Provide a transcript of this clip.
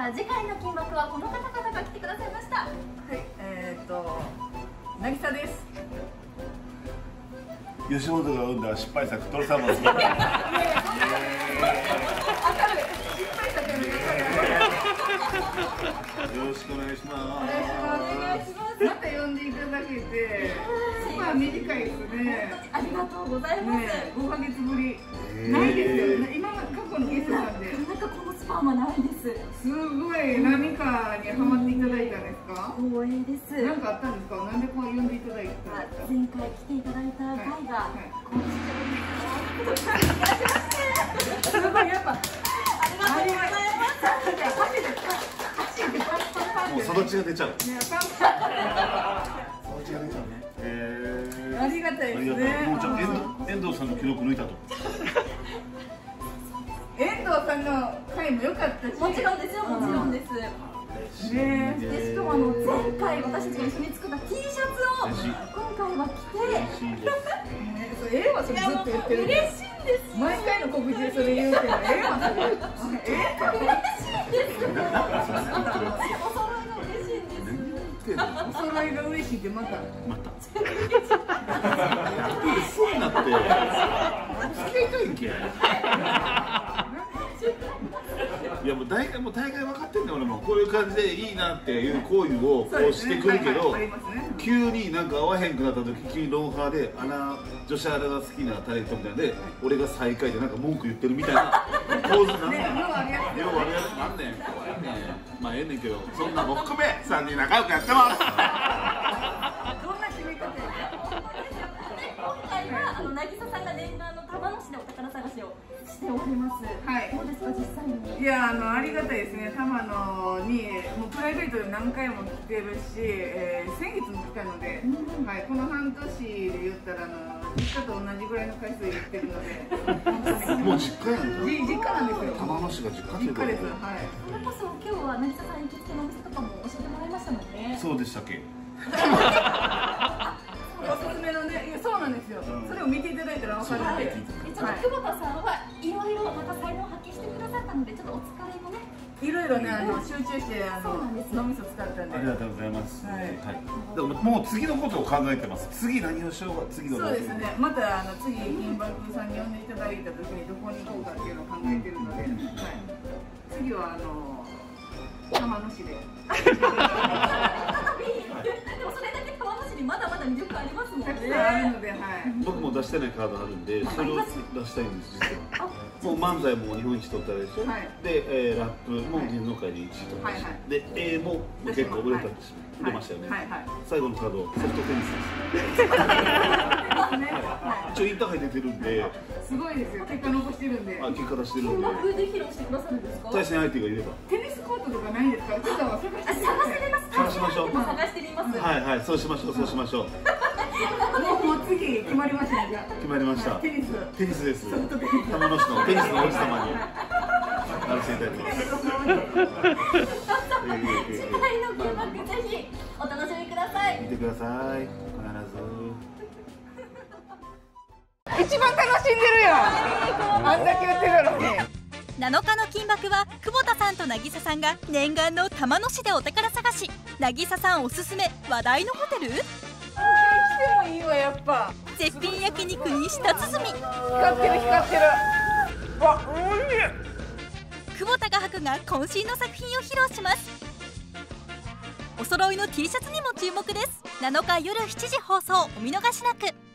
さあ次回の金額はこの方々が来てくださいました。はい、 渚です。 吉本が生んだ失敗作トロサーモンです。 明るい失敗作のよろしくお願いします。 お願いします。また呼んでいただけて、まあ短いですね。 ありがとうございます。 5ヶ月ぶり。ないですよ。今まで過去のゲストなんで。 なんかこのスパンはないです。 すごい何かにハマっていただいたんですか？ 光栄です。 何かあったんですか？なんでこう呼んでいただいたんですか？ 前回来ていただいた回がこうしてすごいやっぱありがとうございます。 もう育ちが出ちゃう。育ちが出ちゃうね。 ありがたいですね。 もうじゃあ遠藤さんの記録抜いたと。 遠藤さんの回も良かったし。 もちろんですよ、もちろんです。 ねでしかも前回私たちが一緒に作った T シャツを今回は着て、 ええわそれずっと言ってる。 嬉しいんです。 毎回の告知でそれ言うけど、ええわそれ。 嬉しいです。お揃いが嬉しいんです。 お揃いが嬉しいってまた。 そうなって。好きがいいんけ。いやもう大概分かってんねん俺もこういう感じでいいなっていう行為をこうしてくるけど、急になんか合わへんくなった時急にロンハーで女子アナが好きなタレントみたいで俺が最下位でなんか文句言ってるみたいな構図なんねん。ようあるやつなんねん。まあええねんけどそんなも含め3人仲良くやってます。 どんな締め方や。 今回は渚さんが念願の玉野市でお宝探しをしております。 はい。 どうですか実際に。 いやありがたいですね。玉野にもうプライベートで何回も来てるし、先月も来たので、はい、この半年で言ったら実家と同じぐらいの回数行ってるので、 もう実家やんか。 実家なんですよ。 玉野市が実家実家です。はい。 それこそ今日は渚さん行きつけのお店とかも教えてもらいましたもんね。 そうでしたっけ。 おすすめのね、いやそうなんですよ。それを見ていただいたら分かるんで。 ちょっと久保田さんはいろいろまた才能を発揮してくださったのでちょっとお疲れもね。 いろいろね集中して脳みそ使ったんで。 ありがとうございます。 はい。 でももう次のことを考えてます。次何をしようか次の。 そうですね。また次金箔さんに呼んでいただいた時にどこに行こうかっていうのを考えてるので、はい。次は玉野市で。 でもそれだけ玉野市にまだまだ魅力ありますもんね。 たくさんあるので、はい。 僕も出してないカードあるんで、それを出したいんです実は。もう漫才も日本一取ったでしょ。で、ラップも芸能界で1位取ったし、で、絵も結構売れたし、出ましたよね。最後のカードソフトテニスです。一応インターハイ出てるんで。 すごいですよ。結果残してるんで。 結果出してるんで。 金箔で披露してくださるんですか。 対戦相手がいれば。 テニスコートとかないんですか。ちょっと探してみます。 探しましょう。 探してみます。 はいはい、そうしましょう、そうしましょう。 もう次決まりましたね。 決まりました。 テニスです。玉野市のテニスの王子様に。なるせいたいと思います。 次回の金箔ぜひお楽しみください。 見てください。必ず。一番楽しんでるよ。あんだけ言ってるのに。 7日の金箔は久保田さんと渚さんが念願の玉野市でお宝探し。渚さんおすすめ話題のホテル。 してもいいわやっぱ。 絶品焼肉に舌鼓。 光ってる光ってる。わ、おいしい。 久保田画伯が渾身の作品を披露します。お揃いの T シャツにも注目です。7日夜7時放送、お見逃しなく。